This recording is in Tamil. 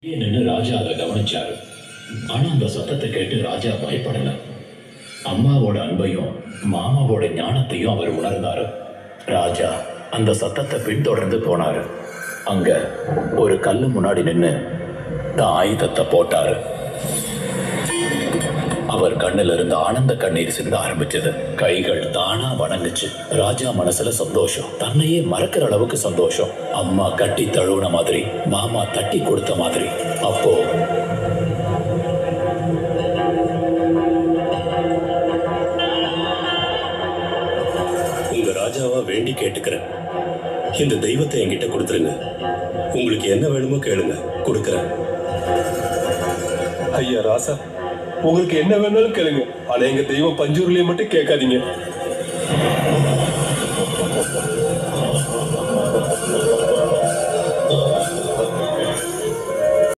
நின்று ராஜா அதை கவனிச்சாரு. ஆனா அந்த சத்தத்தை கேட்டு ராஜா பயப்படல. அம்மாவோட அன்பையும் மாமாவோட ஞானத்தையும் அவர் உணர்ந்தாரு. ராஜா அந்த சத்தத்தை பின்தொடர்ந்து போனாரு. அங்க ஒரு கல்லு முன்னாடி நின்று தான் ஆயுதத்தை போட்டாரு. அவர் கண்ணில் இருந்து ஆனந்த கண்ணீர் சிந்த ஆரம்பிச்சது. கைகள் தானா வணங்குச்சு. ராஜா மனசுல சந்தோஷம், தன்னையே மறக்கிற அளவுக்கு சந்தோஷம். அம்மா கட்டி தழுவுன மாதிரி, மாமா தட்டி கொடுத்த மாதிரி. அப்போ உங்க ராஜாவா வேண்டி கேட்டுக்கிறேன், இந்த தெய்வத்தை என்கிட்ட கொடுத்துருங்க. உங்களுக்கு என்ன வேணுமோ கேளுங்க, கொடுக்குறேன். ஐயா ராசா, உங்களுக்கு என்ன வேணாலும் கேளுங்க, ஆனா எங்க தெய்வம் பஞ்சூர்லயே மட்டும் கேட்காதீங்க.